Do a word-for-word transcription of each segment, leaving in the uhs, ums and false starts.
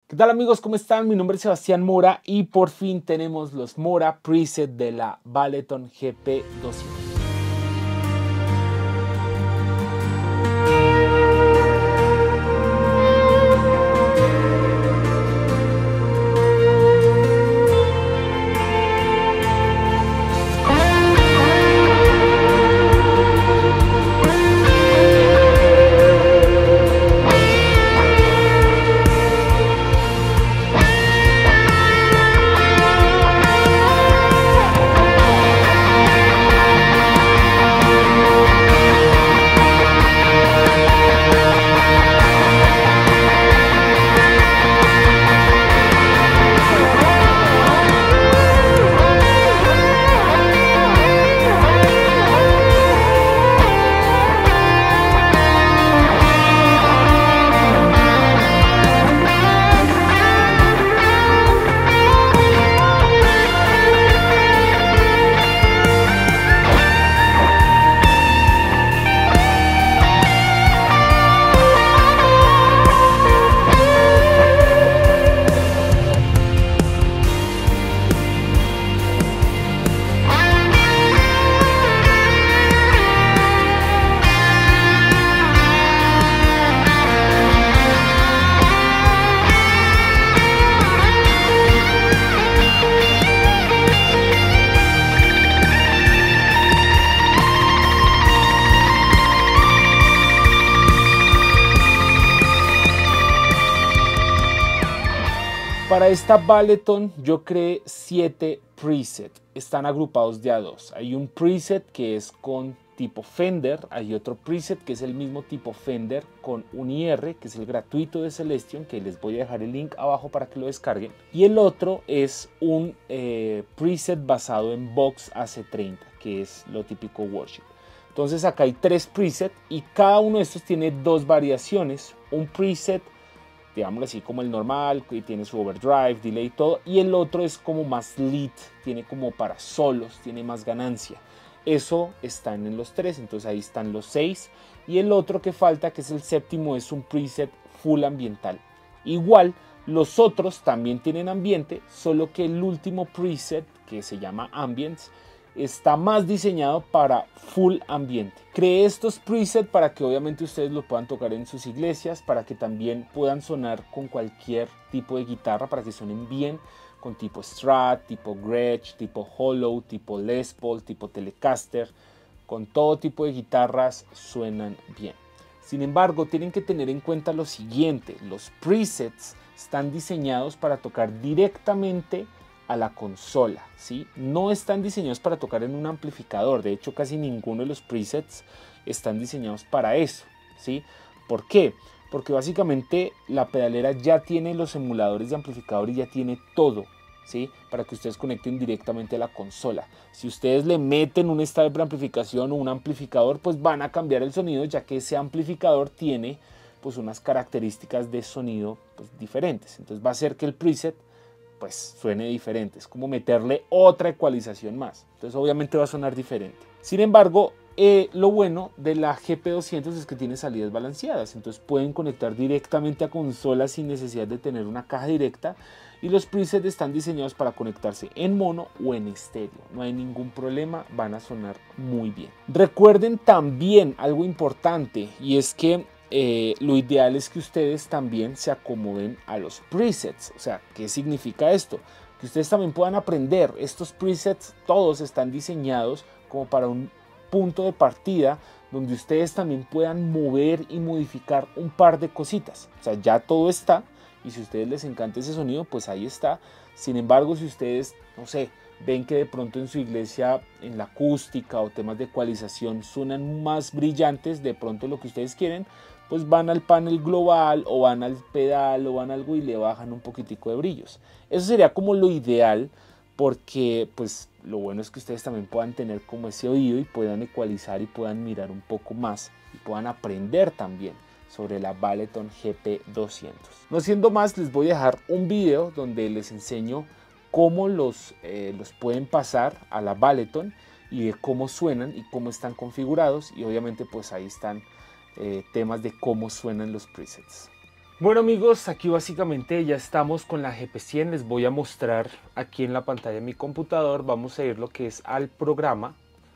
¿Qué tal amigos? ¿Cómo están? Mi nombre es Sebastián Mora y por fin tenemos los Mora preset de la Baleton G P doscientos. Para esta Baleton yo creé siete presets, están agrupados de a dos. Hay un preset que es con tipo Fender, hay otro preset que es el mismo tipo Fender con un I R, que es el gratuito de Celestion, que les voy a dejar el link abajo para que lo descarguen. Y el otro es un eh, preset basado en Vox A C treinta, que es lo típico Worship. Entonces acá hay tres presets y cada uno de estos tiene dos variaciones. Un preset, digámoslo así, como el normal, que tiene su overdrive, delay y todo, y el otro es como más lead, tiene como para solos, tiene más ganancia. Eso están en los tres, entonces ahí están los seis, y el otro que falta, que es el séptimo, es un preset full ambiental. Igual, los otros también tienen ambiente, solo que el último preset, que se llama Ambience, está más diseñado para full ambiente. Creé estos presets para que obviamente ustedes lo puedan tocar en sus iglesias, para que también puedan sonar con cualquier tipo de guitarra, para que suenen bien con tipo Strat, tipo Gretsch, tipo Hollow, tipo Les Paul, tipo Telecaster. Con todo tipo de guitarras suenan bien. Sin embargo, tienen que tener en cuenta lo siguiente: los presets están diseñados para tocar directamente a la consola, ¿sí? No están diseñados para tocar en un amplificador. De hecho, casi ninguno de los presets están diseñados para eso, ¿sí? ¿Por qué? Porque básicamente la pedalera ya tiene los emuladores de amplificador y ya tiene todo, ¿sí? Para que ustedes conecten directamente a la consola. Si ustedes le meten un step de amplificación o un amplificador, pues van a cambiar el sonido, ya que ese amplificador tiene pues unas características de sonido pues, diferentes. Entonces va a hacer que el preset pues suene diferente, es como meterle otra ecualización más, entonces obviamente va a sonar diferente. Sin embargo, eh, lo bueno de la G P doscientos es que tiene salidas balanceadas, entonces pueden conectar directamente a consolas sin necesidad de tener una caja directa, y los presets están diseñados para conectarse en mono o en estéreo, no hay ningún problema, van a sonar muy bien. Recuerden también algo importante, y es que Eh, lo ideal es que ustedes también se acomoden a los presets. O sea, ¿qué significa esto? Que ustedes también puedan aprender. Estos presets todos están diseñados como para un punto de partida donde ustedes también puedan mover y modificar un par de cositas. O sea, ya todo está, y si a ustedes les encanta ese sonido, pues ahí está. Sin embargo, si ustedes, no sé, ven que de pronto en su iglesia, en la acústica o temas de ecualización suenan más brillantes, de pronto lo que ustedes quieren, pues van al panel global o van al pedal o van a algo y le bajan un poquitico de brillos. Eso sería como lo ideal, porque pues lo bueno es que ustedes también puedan tener como ese oído y puedan ecualizar y puedan mirar un poco más y puedan aprender también sobre la Baleton G P doscientos. No siendo más, les voy a dejar un video donde les enseño cómo los, eh, los pueden pasar a la Baleton y de cómo suenan y cómo están configurados, y obviamente pues ahí están eh, temas de cómo suenan los presets. Bueno amigos, aquí básicamente ya estamos con la G P cien. Les voy a mostrar aquí en la pantalla de mi computador. Vamos a ir lo que es al programa.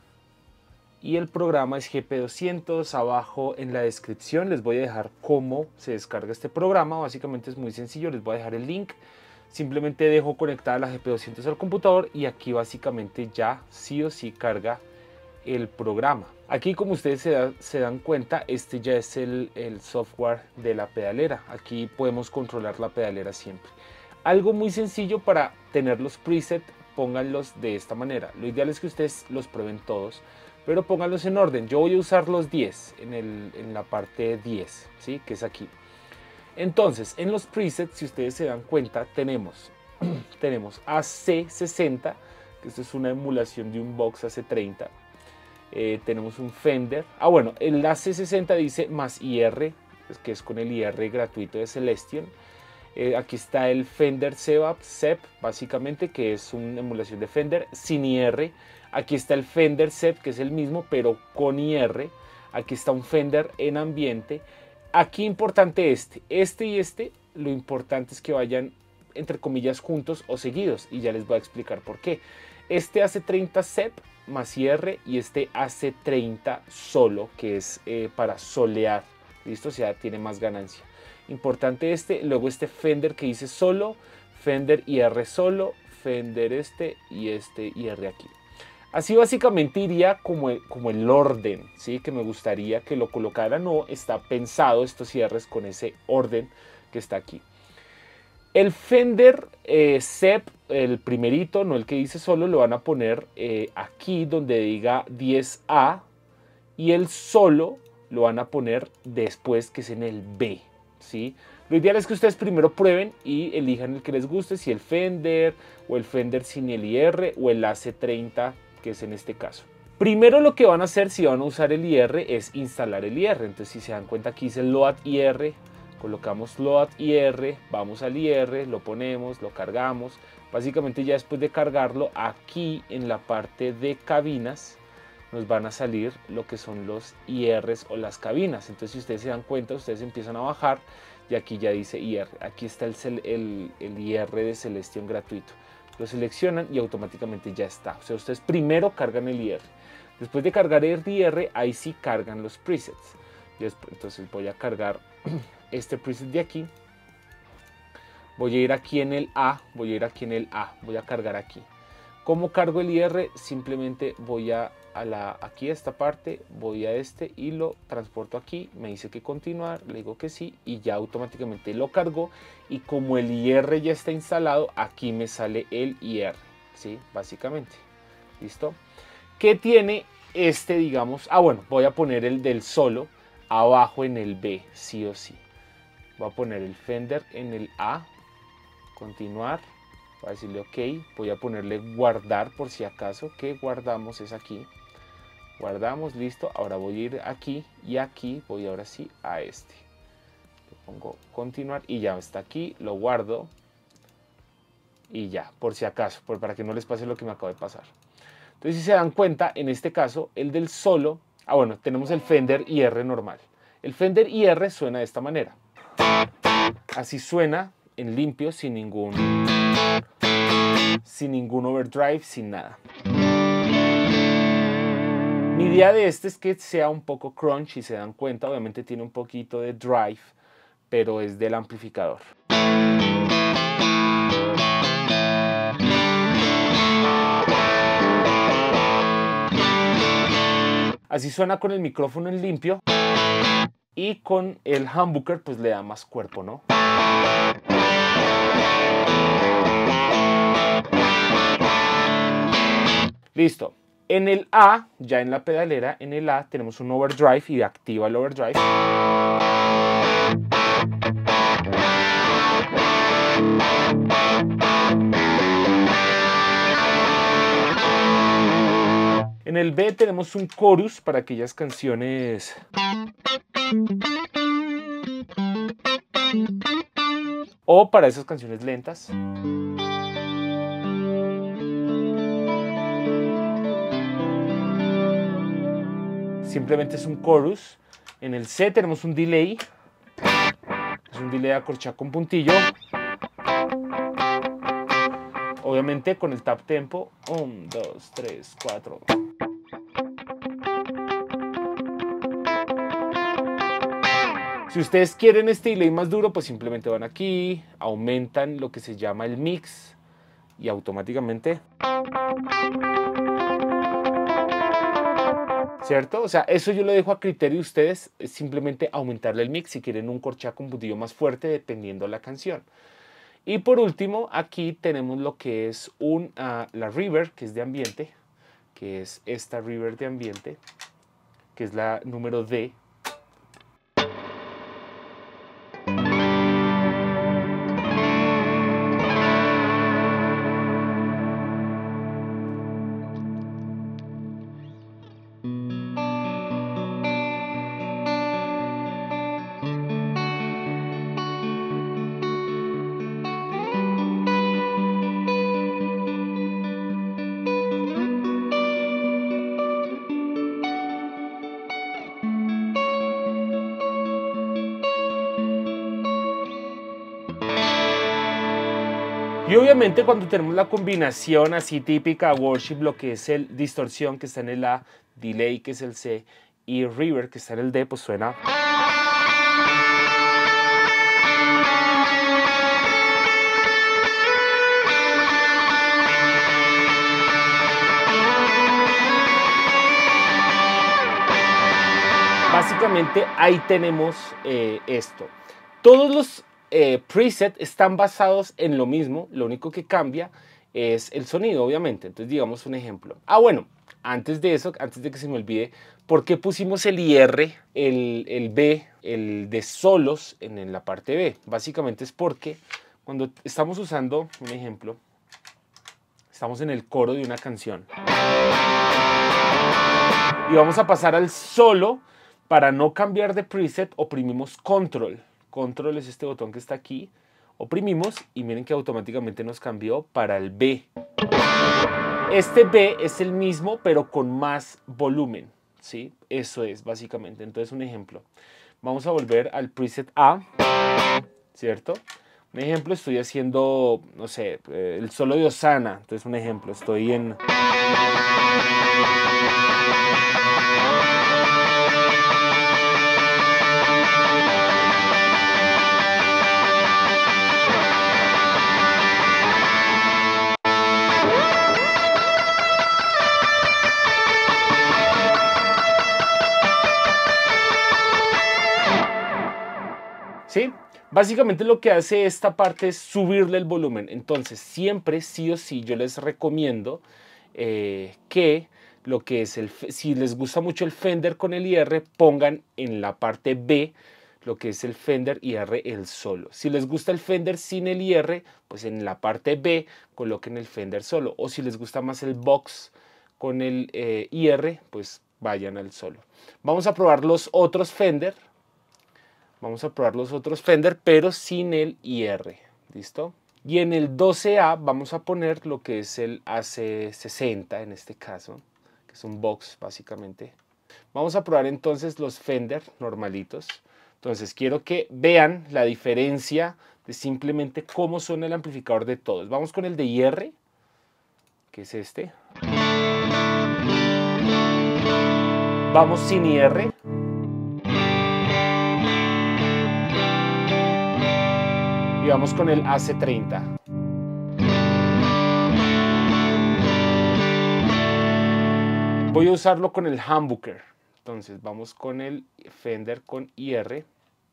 Y el programa es G P doscientos. Abajo en la descripción les voy a dejar cómo se descarga este programa. Básicamente es muy sencillo, les voy a dejar el link. Simplemente dejo conectada la G P doscientos al computador y aquí básicamente ya sí o sí carga el programa. Aquí, como ustedes se, da, se dan cuenta, este ya es el, el software de la pedalera. Aquí podemos controlar la pedalera siempre. Algo muy sencillo para tener los presets, pónganlos de esta manera. Lo ideal es que ustedes los prueben todos, pero pónganlos en orden. Yo voy a usar los diez en, el, en la parte diez, ¿sí? Que es aquí. Entonces, en los presets, si ustedes se dan cuenta, tenemos, tenemos A C sesenta, que esto es una emulación de un Vox A C treinta. Eh, tenemos un Fender. Ah, bueno, el A C sesenta dice más I R, que es con el I R gratuito de Celestion. Eh, aquí está el Fender C E P, básicamente, que es una emulación de Fender sin I R. Aquí está el Fender C E P, que es el mismo, pero con I R. Aquí está un Fender en ambiente. Aquí importante este, este y este, lo importante es que vayan entre comillas juntos o seguidos, y ya les voy a explicar por qué. Este A C treinta C E P más I R y este A C treinta solo, que es eh, para solear, listo, o sea, tiene más ganancia. Importante este, luego este Fender que dice solo, Fender I R solo, Fender este y este I R aquí. Así básicamente iría como el, como el orden, ¿sí? Que me gustaría que lo colocara. No está pensado estos cierres con ese orden que está aquí. El Fender eh, C E P, el primerito, no el que dice solo, lo van a poner eh, aquí donde diga diez A, y el solo lo van a poner después, que es en el B, ¿sí? Lo ideal es que ustedes primero prueben y elijan el que les guste, si el Fender o el Fender sin el I R o el A C treinta, que es en este caso. Primero lo que van a hacer si van a usar el I R es instalar el I R. Entonces, si se dan cuenta, aquí dice Load I R, colocamos Load I R, vamos al I R, lo ponemos, lo cargamos. Básicamente ya después de cargarlo, aquí en la parte de cabinas nos van a salir lo que son los I Rs o las cabinas. Entonces, si ustedes se dan cuenta, ustedes empiezan a bajar y aquí ya dice I R. Aquí está el, el, el I R de Celestion gratuito. Lo seleccionan y automáticamente ya está. O sea, ustedes primero cargan el I R. Después de cargar el I R, ahí sí cargan los presets. Y después, entonces voy a cargar este preset de aquí. Voy a ir aquí en el A, voy a ir aquí en el A, voy a cargar aquí. ¿Cómo cargo el I R? Simplemente voy a, a la, aquí a esta parte, voy a este y lo transporto aquí. Me dice que continuar, le digo que sí y ya automáticamente lo cargó. Y como el I R ya está instalado, aquí me sale el I R, ¿sí? Básicamente, ¿listo? ¿Qué tiene este, digamos? Ah, bueno, voy a poner el del solo abajo en el B, sí o sí. Voy a poner el Fender en el A, continuar. Voy a decirle ok, voy a ponerle guardar por si acaso, que guardamos es aquí. Guardamos, listo. Ahora voy a ir aquí y aquí voy ahora sí a este. Le pongo continuar y ya está aquí, lo guardo. Y ya, por si acaso, por, para que no les pase lo que me acaba de pasar. Entonces, si se dan cuenta, en este caso, el del solo, ah bueno, tenemos el Fender I R normal. El Fender I R suena de esta manera. Así suena en limpio, sin ningún... sin ningún overdrive, sin nada. Mi idea de este es que sea un poco crunch, si se dan cuenta, obviamente tiene un poquito de drive, pero es del amplificador. Así suena con el micrófono en limpio y con el humbucker pues le da más cuerpo, ¿no? Listo. En el A, ya en la pedalera, en el A tenemos un overdrive y activa el overdrive. En el B tenemos un chorus para aquellas canciones o para esas canciones lentas. Simplemente es un chorus. En el C tenemos un delay. Es un delay de acorchar con puntillo. Obviamente con el tap tempo. uno, dos, tres, cuatro. Si ustedes quieren este delay más duro, pues simplemente van aquí, aumentan lo que se llama el mix y automáticamente... ¿Cierto? O sea, eso yo lo dejo a criterio de ustedes, es simplemente aumentarle el mix si quieren un corchea con puntillo más fuerte dependiendo de la canción. Y por último, aquí tenemos lo que es un, uh, la reverb, que es de ambiente, que es esta reverb de ambiente, que es la número D. Y obviamente cuando tenemos la combinación así típica worship, lo que es el distorsión que está en el A, delay que es el C y reverb que está en el D, pues suena... Básicamente ahí tenemos eh, esto. Todos los eh, presets están basados en lo mismo, lo único que cambia es el sonido, obviamente. Entonces digamos un ejemplo. Ah, bueno, antes de eso, antes de que se me olvide, ¿por qué pusimos el I R, el, el B, el de solos en, en la parte B? Básicamente es porque cuando estamos usando, un ejemplo, estamos en el coro de una canción y vamos a pasar al solo. Para no cambiar de preset, oprimimos control. Control es este botón que está aquí. Oprimimos y miren que automáticamente nos cambió para el B. Este B es el mismo, pero con más volumen, ¿sí? Eso es, básicamente. Entonces, un ejemplo. Vamos a volver al preset A, ¿cierto? Un ejemplo, estoy haciendo, no sé, el solo de Osana. Entonces, un ejemplo, estoy en... ¿Sí? Básicamente lo que hace esta parte es subirle el volumen. Entonces siempre sí o sí yo les recomiendo eh, que lo que es el, si les gusta mucho el Fender con el I R, pongan en la parte B lo que es el Fender I R el solo. Si les gusta el Fender sin el I R, pues en la parte B coloquen el Fender solo. O si les gusta más el Box con el eh, I R, pues vayan al solo. Vamos a probar los otros Fender. Vamos a probar los otros Fender, pero sin el I R. ¿Listo? Y en el doce A vamos a poner lo que es el A C sesenta en este caso, que es un box básicamente. Vamos a probar entonces los Fender normalitos. Entonces quiero que vean la diferencia de simplemente cómo suena el amplificador de todos. Vamos con el de I R, que es este. Vamos sin I R. Y vamos con el A C treinta. Voy a usarlo con el humbucker. Entonces vamos con el Fender con I R.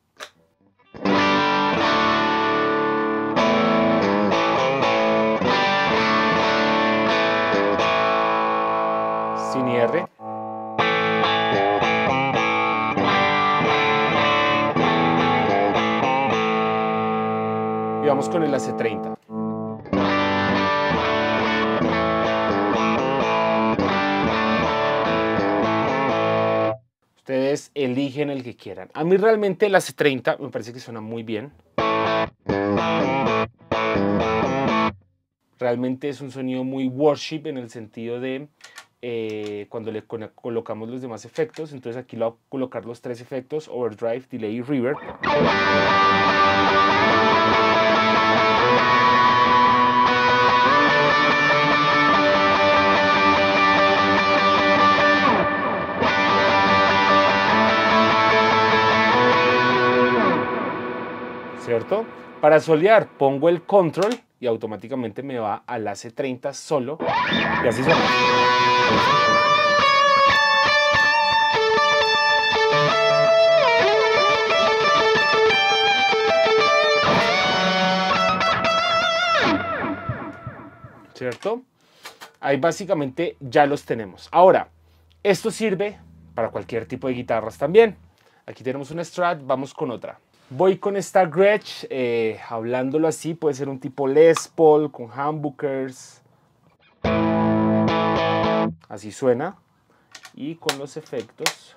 Sin I R. Y vamos con el A C treinta. Ustedes eligen el que quieran. A mí realmente el A C treinta me parece que suena muy bien. Realmente es un sonido muy worship en el sentido de eh, cuando le colocamos los demás efectos. Entonces aquí le voy a colocar los tres efectos: overdrive, delay y reverb. ¿Cierto? Para solear pongo el control y automáticamente me va al A C treinta solo, y así suena. ¿Cierto? Ahí básicamente ya los tenemos. Ahora, esto sirve para cualquier tipo de guitarras también. Aquí tenemos una Strat, vamos con otra. Voy con esta Gretsch, eh, hablándolo así, puede ser un tipo Les Paul con humbuckers. Así suena. Y con los efectos.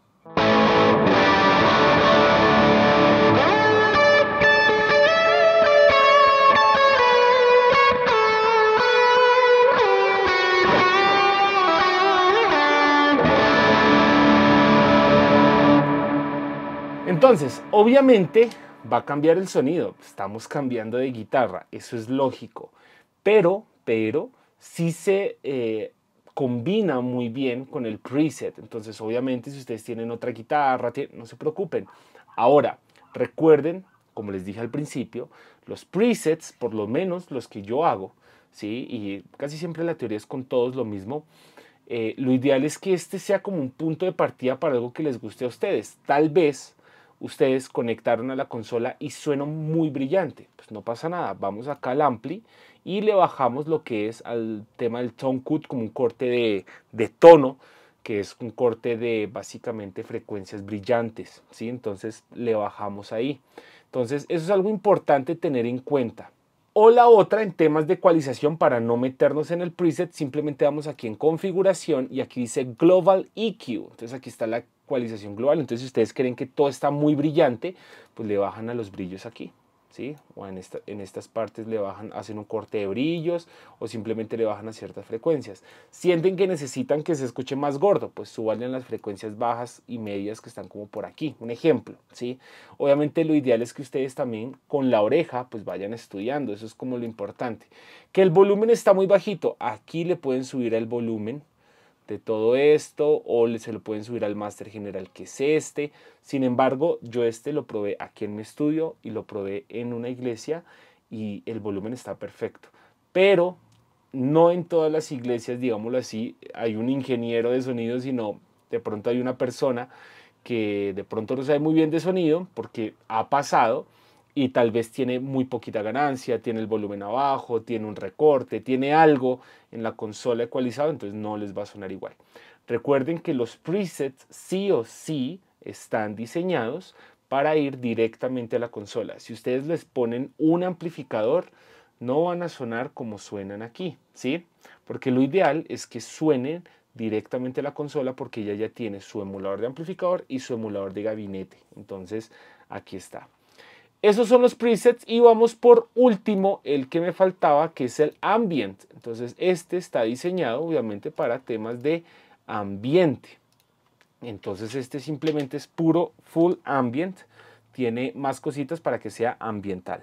Entonces, obviamente va a cambiar el sonido, estamos cambiando de guitarra, eso es lógico, pero, pero sí se eh, combina muy bien con el preset. Entonces, obviamente, si ustedes tienen otra guitarra, no se preocupen. Ahora, recuerden, como les dije al principio, los presets, por lo menos los que yo hago, ¿sí? Y casi siempre la teoría es con todos lo mismo. Eh, lo ideal es que este sea como un punto de partida para algo que les guste a ustedes. Tal vez ustedes conectaron a la consola y suena muy brillante, pues no pasa nada, vamos acá al ampli y le bajamos lo que es al tema del tone cut, como un corte de, de tono, que es un corte de básicamente frecuencias brillantes, ¿sí? Entonces le bajamos ahí. Entonces eso es algo importante tener en cuenta. O la otra, en temas de ecualización, para no meternos en el preset, simplemente vamos aquí en configuración y aquí dice Global E Q. Entonces aquí está la ecualización global. Entonces si ustedes creen que todo está muy brillante, pues le bajan a los brillos aquí, ¿sí? O en, esta, en estas partes le bajan, hacen un corte de brillos o simplemente le bajan a ciertas frecuencias. Sienten que necesitan que se escuche más gordo, pues súbanle a las frecuencias bajas y medias que están como por aquí, un ejemplo, ¿sí? Obviamente lo ideal es que ustedes también con la oreja pues vayan estudiando, eso es como lo importante. Que el volumen está muy bajito, aquí le pueden subir el volumen de todo esto o se lo pueden subir al máster general, que es este. Sin embargo, yo este lo probé aquí en mi estudio y lo probé en una iglesia y el volumen está perfecto, pero no en todas las iglesias, digámoslo así, hay un ingeniero de sonido, sino de pronto hay una persona que de pronto no sabe muy bien de sonido, porque ha pasado, y tal vez tiene muy poquita ganancia, tiene el volumen abajo, tiene un recorte, tiene algo en la consola ecualizado, entonces no les va a sonar igual. Recuerden que los presets sí o sí están diseñados para ir directamente a la consola. Si ustedes les ponen un amplificador, no van a sonar como suenan aquí, ¿sí? Porque lo ideal es que suenen directamente a la consola, porque ella ya tiene su emulador de amplificador y su emulador de gabinete. Entonces, aquí está. Esos son los presets y vamos por último el que me faltaba, que es el ambient. Entonces este está diseñado obviamente para temas de ambiente. Entonces este simplemente es puro full ambient. Tiene más cositas para que sea ambiental.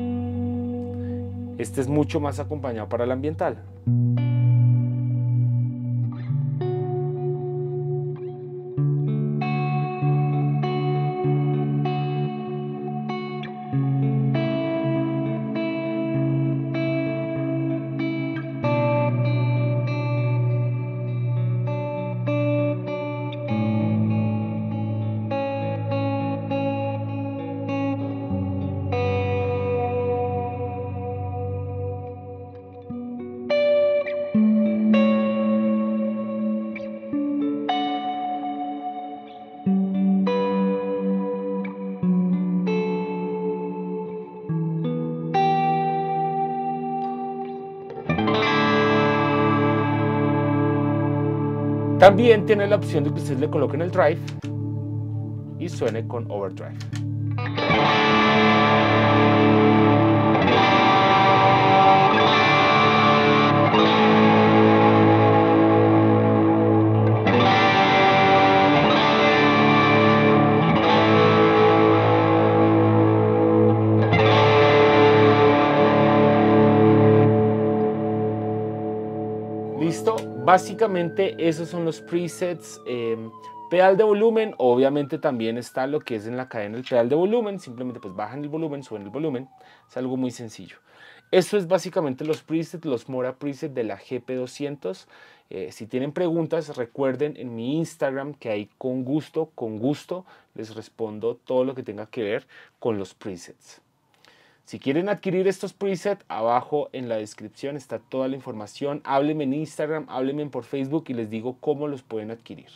Este es mucho más acompañado para el ambiental. También tiene la opción de que ustedes le coloquen el drive y suene con overdrive. listo, básicamente esos son los presets. eh, Pedal de volumen, obviamente también está lo que es en la cadena el pedal de volumen, simplemente pues bajan el volumen, suben el volumen, es algo muy sencillo. Eso es básicamente los presets, los Mora presets de la G P doscientos. Eh, si tienen preguntas, recuerden en mi Instagram que ahí con gusto, con gusto les respondo todo lo que tenga que ver con los presets. Si quieren adquirir estos presets, abajo en la descripción está toda la información. Háblenme en Instagram, háblenme por Facebook y les digo cómo los pueden adquirir.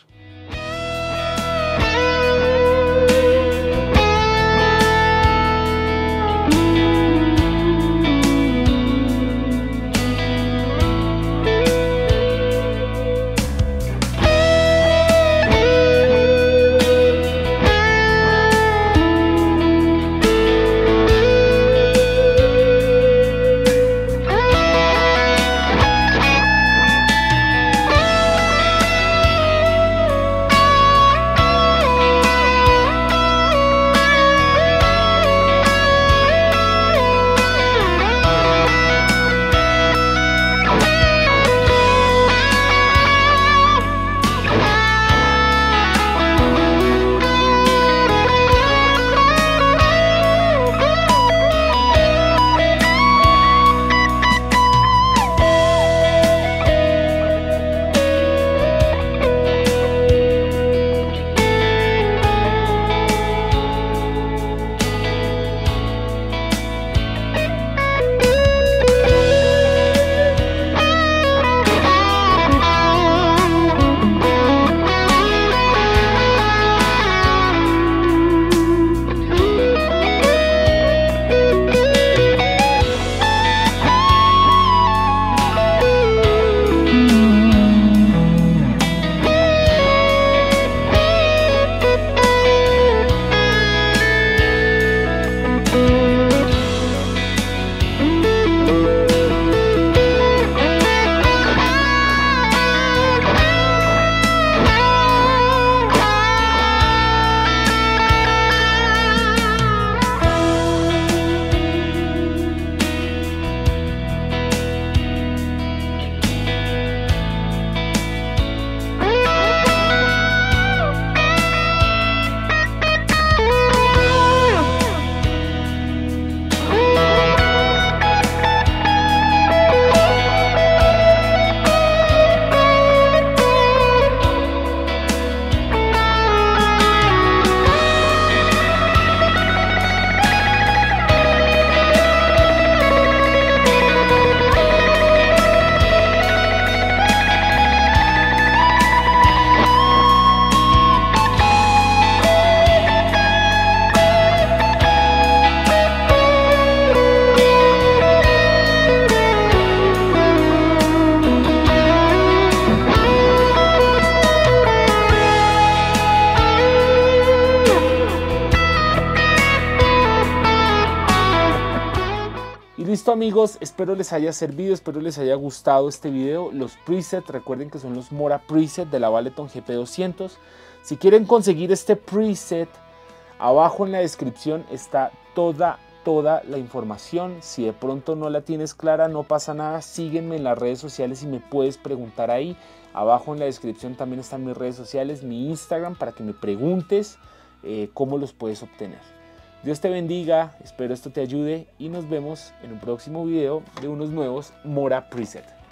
Listo amigos, espero les haya servido, espero les haya gustado este video. Los presets, recuerden que son los Mora presets de la Valeton G P doscientos. Si quieren conseguir este preset, abajo en la descripción está toda, toda la información. Si de pronto no la tienes clara, no pasa nada, sígueme en las redes sociales y me puedes preguntar ahí. Abajo en la descripción también están mis redes sociales, mi Instagram, para que me preguntes eh, cómo los puedes obtener. Dios te bendiga, espero esto te ayude y nos vemos en un próximo video de unos nuevos Mora Preset.